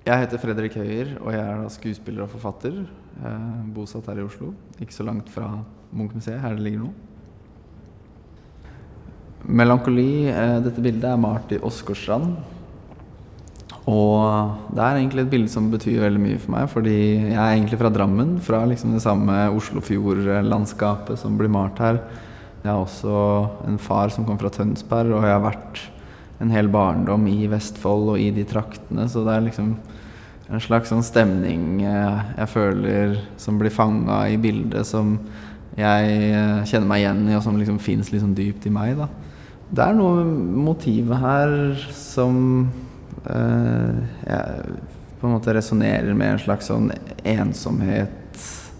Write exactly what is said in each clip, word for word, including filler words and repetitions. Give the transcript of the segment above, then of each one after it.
Jeg heter Fredrik Høyer, og jeg er da skuespiller og forfatter, eh, bosatt her i Oslo, ikke så langt fra Munchmuseet, her det ligger nå. Melancholy, eh, dette bildet er malt i Åsgårdstrand, og det er egentlig et bilde som betyr veldig mye for meg, fordi jeg er egentlig fra Drammen, fra liksom det samme Oslofjord-landskapet som blir malt her. Jeg har også en far som kom fra Tønsberg, og jeg har vært en hel barndom i Vestfold og i de traktene, så det er liksom en slags sånn stemning jeg føler som blir fanget i bildet, som jeg kjenner meg igjen i, og som liksom finnes liksom dypt i meg da. Det er noe motivet her som eh, jeg på en måte resonerer med en slags sånn ensomhet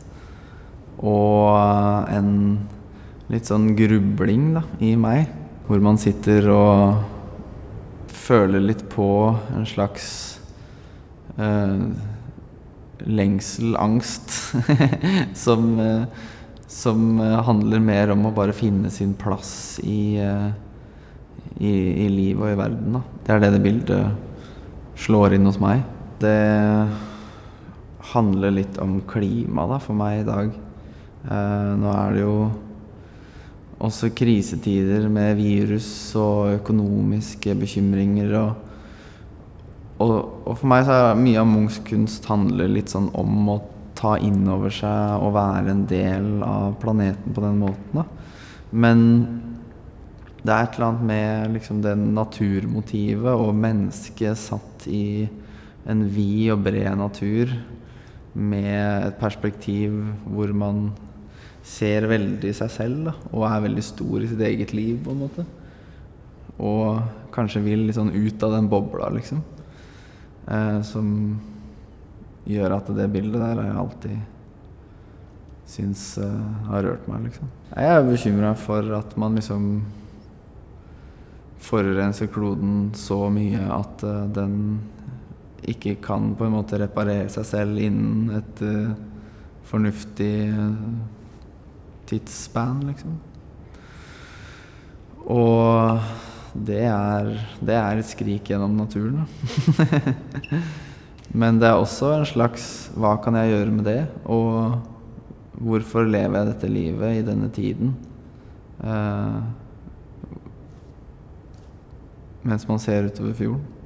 og en litt sånn grubling da, i meg, hvor man sitter og føler litt på en slags uh, lengsel, angst som, uh, som uh, handler mer om å bare finne sin plass i, uh, i, i livet og i verden da. Det er det det bildet slår inn hos meg. Det handler litt om klima da, for meg i dag. Uh, nå er det jo også krisetider med virus og økonomiske bekymringer og, og, og for meg så er mye av Munchs kunst handler litt sånn om å ta inn over seg og være en del av planeten på den måten da. Men det er et eller annet med liksom det naturmotivet og mennesket satt i en vid og bred natur med et perspektiv hvor man ser veldig seg selv da, og er veldig stor i sitt eget liv på en måte. Og kanskje vil litt sånn ut av den bobla liksom. Eh, som gjør at det bildet der har jeg alltid syns eh, har rørt meg liksom. Jeg er bekymret for at man liksom forurenser kloden så mye at eh, den ikke kan på en måte reparere seg selv innen et eh, fornuftig tidsspan liksom. Og det er, det er et skrik gjennom naturen da. Men det er også en slags hva kan jeg gjøre med det, og hvorfor lever jeg dette livet i denne tiden eh, mens man ser utover fjorden.